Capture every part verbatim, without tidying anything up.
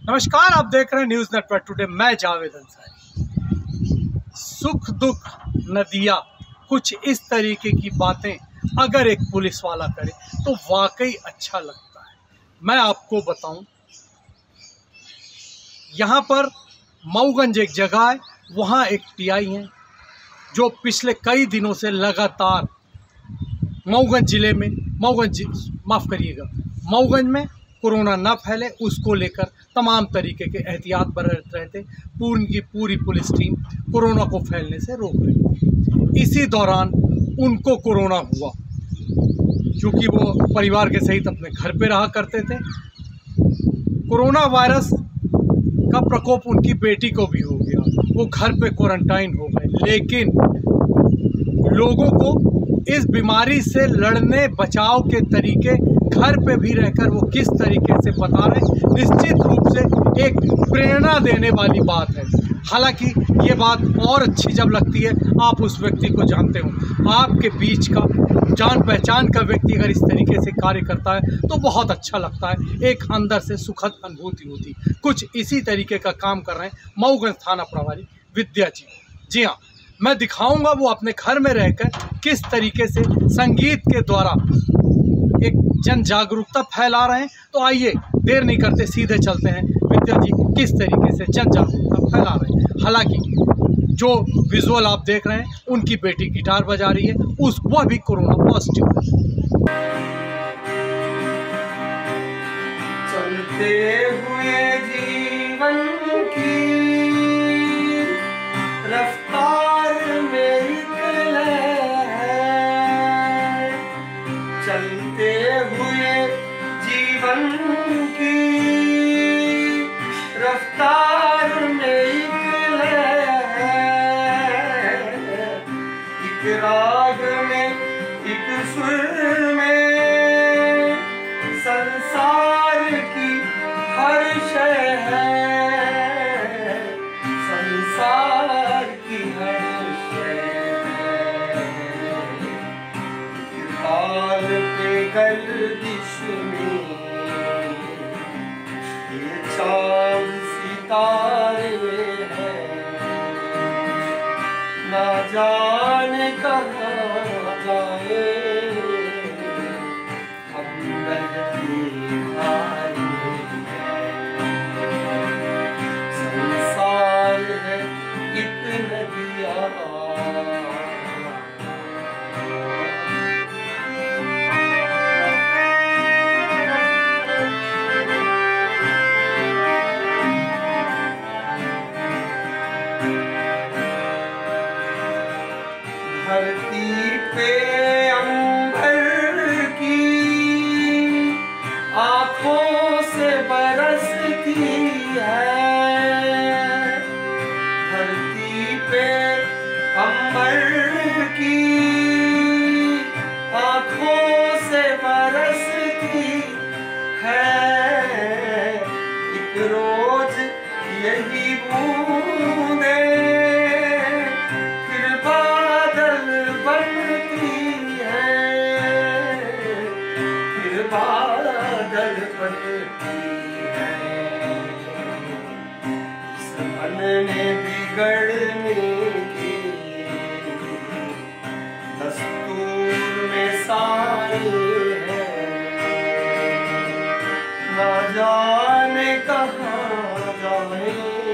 नमस्कार, आप देख रहे हैं न्यूज़ नेटवर्क टुडे। मैं जावेद अंसारी। सुख दुख नदिया कुछ इस तरीके की बातें अगर एक पुलिस वाला करे तो वाकई अच्छा लगता है। मैं आपको बताऊं, यहाँ पर मऊगंज एक जगह है, वहाँ एक टीआई हैं जो पिछले कई दिनों से लगातार मऊगंज ज़िले में मऊगंज माफ़ करिएगा मऊगंज में कोरोना न फैले उसको लेकर तमाम तरीके के एहतियात बरत रहे थे। पूरी की पूरी पुलिस टीम कोरोना को फैलने से रोक रही थी। इसी दौरान उनको कोरोना हुआ, क्योंकि वो परिवार के सहित अपने घर पे रहा करते थे। कोरोना वायरस का प्रकोप उनकी बेटी को भी हो गया, वो घर पे क्वारंटाइन हो गए। लेकिन लोगों को इस बीमारी से लड़ने बचाव के तरीके घर पे भी रहकर वो किस तरीके से बता रहे हैं, निश्चित रूप से एक प्रेरणा देने वाली बात है। हालांकि ये बात और अच्छी जब लगती है आप उस व्यक्ति को जानते हो, आपके बीच का जान पहचान का व्यक्ति अगर इस तरीके से कार्य करता है तो बहुत अच्छा लगता है, एक अंदर से सुखद अनुभूति होती। कुछ इसी तरीके का काम कर रहे हैं मऊगंज थाना प्रभारी विद्या जी। जी हाँ, मैं दिखाऊंगा वो अपने घर में रहकर किस तरीके से संगीत के द्वारा एक जन जागरूकता फैला रहे हैं। तो आइए देर नहीं करते सीधे चलते हैं विद्या जी किस तरीके से जन जागरूकता फैला रहे हैं। हालांकि जो विजुअल आप देख रहे हैं उनकी बेटी गिटार बजा रही है, उस वह भी कोरोना पॉजिटिव है। चलते हुए जीवन की रफ्तार में निकले हैं, चलते हुए जीवन की रफ्तार में निकले हैं, एक राग में एक सुर में संसार की हर शय है, संसार की हर शय है, ताल पे गर्दिश में ये चांद सितारे हैं, ना जाने कहाँ जाए हम बहते भारे हैं, संसार है एक नदिया धरती पे अंबर की आँखों से बरसती है, धरती पे अंबर की आँखों से बरसती है, एक रोज यही बूंदे फिर बादल बनती है, फिर बादल बनती है, इस बनने बिगड़ने की दस्तूर में सारे हैं, ना जाने कहाँ जाए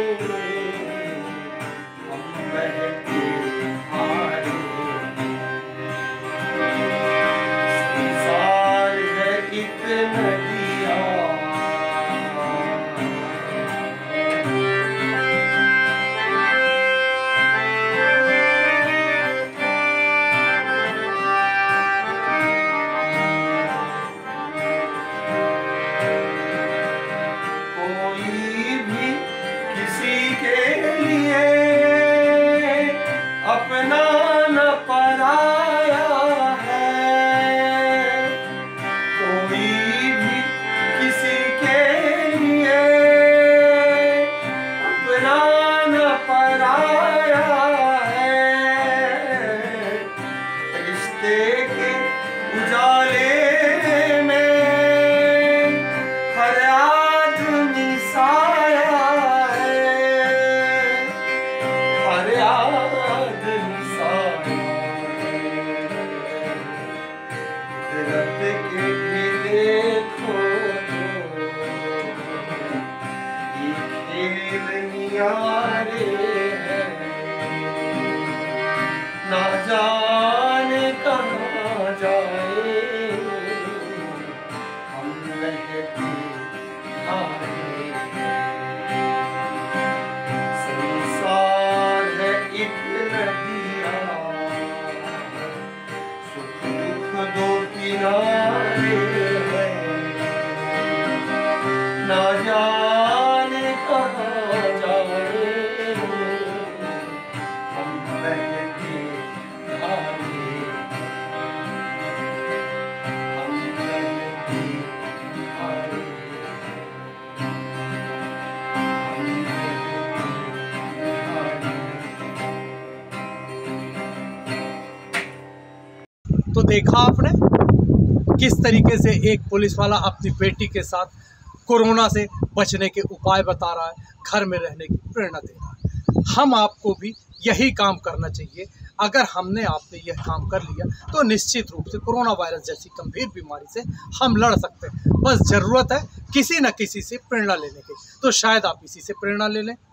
हम बहते भारे, संसार है एक नदिया कोई कुदरत के भी देखो तो ये खेल नियारे हैं, ना जाने कहाँ जाए हम बहते हारे। संसार है एक नदिया, सुख दुख दो किनारे हैं, ना जाने कहाँ जाए हम बहते हारे, हम बहते हारे, हम बहते हारे। तो देखा आपने किस तरीके से एक पुलिस वाला अपनी बेटी के साथ कोरोना से बचने के उपाय बता रहा है, घर में रहने की प्रेरणा दे रहा है। हम आपको भी यही काम करना चाहिए। अगर हमने आपने यह काम कर लिया तो निश्चित रूप से कोरोना वायरस जैसी गंभीर बीमारी से हम लड़ सकते हैं। बस ज़रूरत है किसी न किसी से प्रेरणा लेने की। तो शायद आप इसी से प्रेरणा ले लें।